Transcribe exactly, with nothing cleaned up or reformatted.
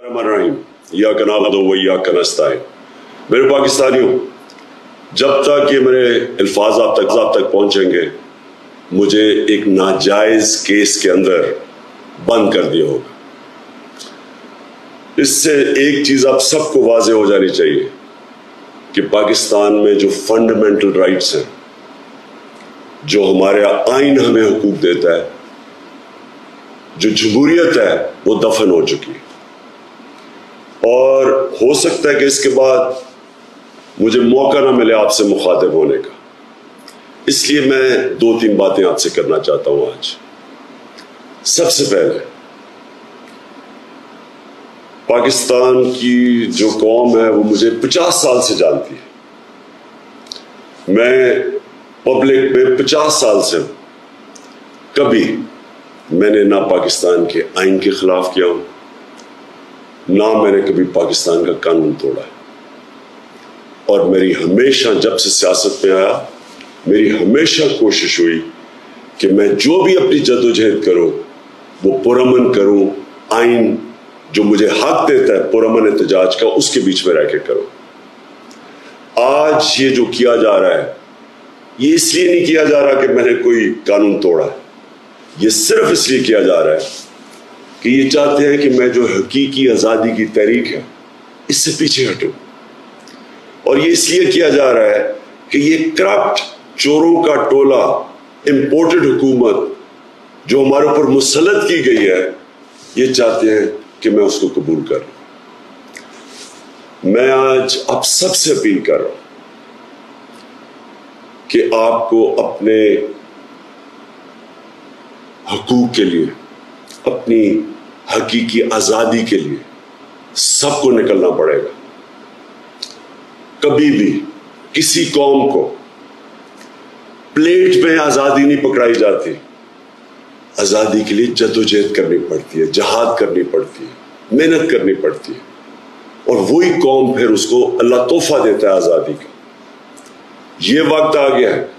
میرے پاکستانیوں، جب تک یہ میرے الفاظ آپ تک آپ تک پہنچیں گے مجھے ایک ناجائز کیس کے اندر بند کر دیا ہوگا۔ اس سے ایک چیز آپ سب کو واضح ہو جانی چاہیے کہ پاکستان میں جو فنڈامنٹل رائٹس ہیں، جو ہمارے آئین ہمیں حقوق دیتا ہے، جو جمہوریت ہے، وہ دفن ہو چکی ہے۔ اور ہو سکتا ہے کہ اس کے بعد مجھے موقع نہ ملے آپ سے مخاطب ہونے کا، اس لیے میں دو تین باتیں آپ سے کرنا چاہتا ہوں آج۔ سب سے پہلے پاکستان کی جو قوم ہے وہ مجھے پچاس سال سے جانتی ہے، میں پبلک میں پچاس سال سے ہوں، کبھی میں نے نہ پاکستان کے آئین کے خلاف کیا ہوں، نہ میں نے کبھی پاکستان کا قانون توڑا ہے۔ اور میری ہمیشہ جب سے سیاست میں آیا میری ہمیشہ کوشش ہوئی کہ میں جو بھی اپنی جدوجہد کروں وہ پرامن کروں، آئین جو مجھے حق دیتا ہے پرامن احتجاج کا اس کے بیچ میں رہ کے کروں۔ آج یہ جو کیا جا رہا ہے یہ اس لیے نہیں کیا جا رہا کہ میں نے کوئی قانون توڑا ہے، یہ صرف اس لیے کیا جا رہا ہے کہ یہ چاہتے ہیں کہ میں جو حقیقی آزادی کی تحریک ہے اس سے پیچھے ہٹوں۔ اور یہ اس لیے کیا جا رہا ہے کہ یہ کرپٹ چوروں کا ٹولہ، امپورٹڈ حکومت جو ہمارے اوپر مسلط کی گئی ہے، یہ چاہتے ہیں کہ میں اس کو قبول کر لوں۔ میں آج آپ سب سے اپیل کر رہا ہوں کہ آپ کو اپنے حقوق کے لیے، اپنی حقیقی آزادی کے لیے سب کو نکلنا پڑے گا۔ کبھی بھی کسی قوم کو پلیٹ میں آزادی نہیں پکڑائی جاتی، آزادی کے لیے جدوجہد کرنی پڑتی ہے، جہاد کرنی پڑتی ہے، محنت کرنی پڑتی ہے، اور وہی قوم پھر اس کو اللہ تحفہ دیتا ہے آزادی کا۔ یہ وقت آ گیا ہے